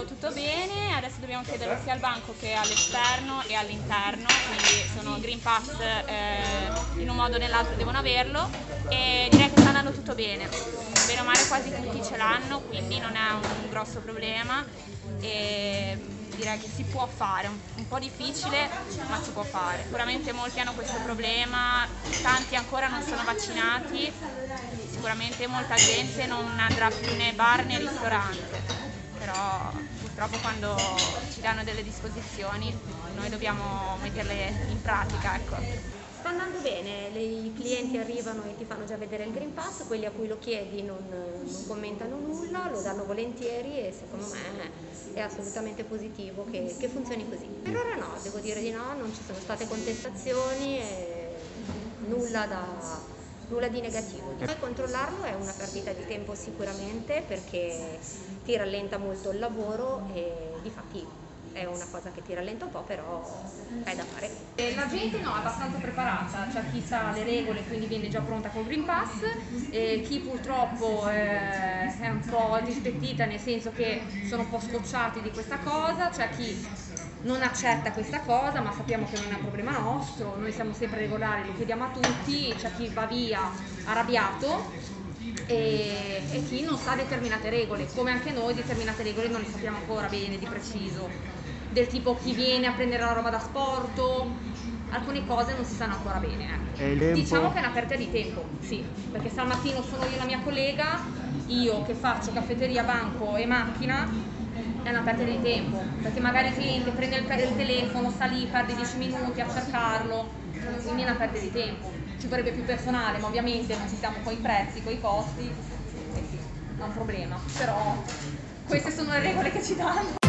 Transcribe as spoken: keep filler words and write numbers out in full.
tutto, tutto bene, adesso dobbiamo chiederlo sia al banco che all'esterno e all'interno, quindi sono Green Pass, eh, in un modo o nell'altro devono averlo, e direi che sta andando tutto bene, bene o male quasi tutti ce l'hanno, quindi non è un grosso problema e direi che si può fare, un, un po' difficile ma si può fare. Sicuramente molti hanno questo problema, tanti ancora non sono vaccinati, sicuramente molta gente non andrà più nei bar né ristorante, però purtroppo quando ci danno delle disposizioni noi dobbiamo metterle in pratica, ecco. Sta andando bene, le- i clienti arrivano e ti fanno già vedere il Green Pass, quelli a cui lo chiedi non, non commentano nulla, lo danno volentieri e secondo me è assolutamente positivo che, che funzioni così. Per ora no, devo dire di no, non ci sono state contestazioni e nulla, da, nulla di negativo. Poi controllarlo è una perdita di tempo sicuramente perché ti rallenta molto il lavoro e difatti è una cosa che ti rallenta un po', però è da fare. E la gente no, è abbastanza preparata, c'è chi sa le regole quindi viene già pronta col Green Pass, e chi purtroppo eh, è un po' dispettita nel senso che sono un po' scocciati di questa cosa, c'è chi non accetta questa cosa, ma sappiamo che non è un problema nostro, noi siamo sempre regolari, lo chiediamo a tutti, c'è chi va via arrabbiato e, e chi non sa determinate regole, come anche noi determinate regole non le sappiamo ancora bene di preciso, del tipo chi viene a prendere la roba da sporto, alcune cose non si sanno ancora bene. Eh. Diciamo che è una perdita di tempo, sì, perché se al mattino sono io e la mia collega, io che faccio caffetteria, banco e macchina, è una perdita di tempo, perché magari il cliente prende il, il telefono, sta lì, perde dieci minuti a cercarlo, quindi è una perdita di tempo. Ci vorrebbe più personale, ma ovviamente non ci siamo con i prezzi, con i costi, e sì, è un problema, però queste sono le regole che ci danno.